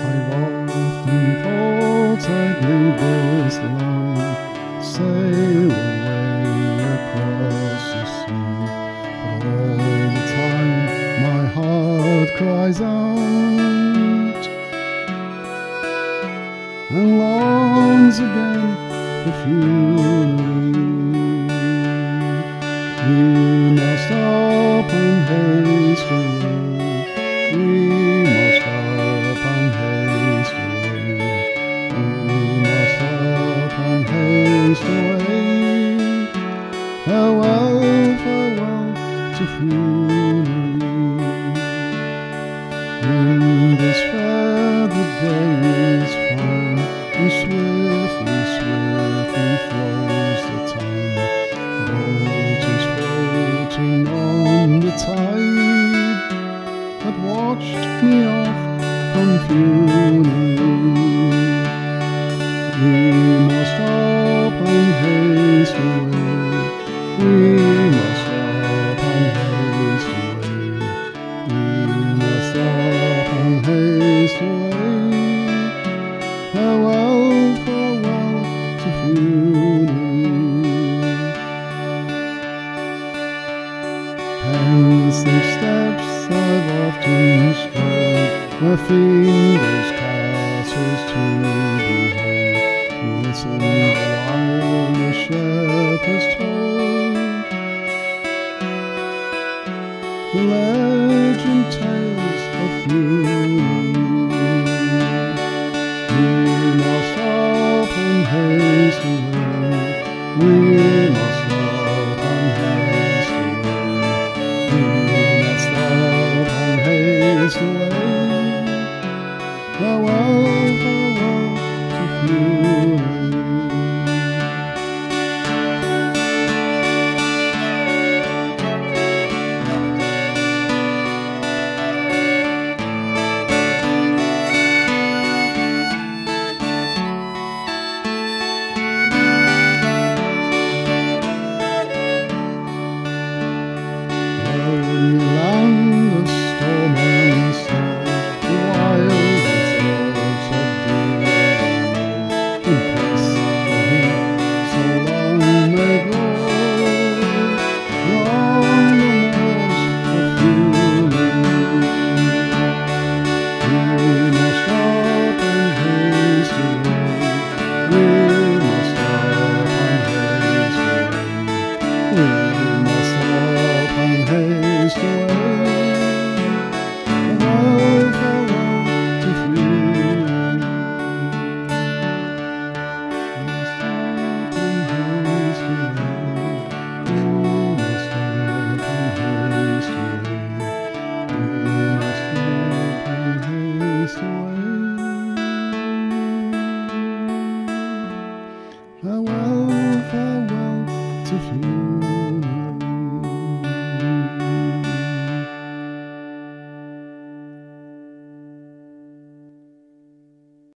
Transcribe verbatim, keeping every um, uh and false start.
I've often thought I'd leave this land, sail away across the sea, but all the time my heart cries out and longs again for Fiunary. We must stop and haste away. We must stop and haste away. We must stop and haste away. Farewell, farewell to Fiunary. In this fair the day is fine, and swiftly, swiftly flows the time. Boat is floating on the tide that watched me off from Fiunary. We must stop and haste away. We must stop and haste away. We must stop and haste away. Farewell, farewell to Fiunary. Pensive steps I've often strode, where Fingal's castles to behold. Listen while the shepherds told the legend tales of Fiunary. We must stop and haste away. We must stop and haste away. We must stop and haste away.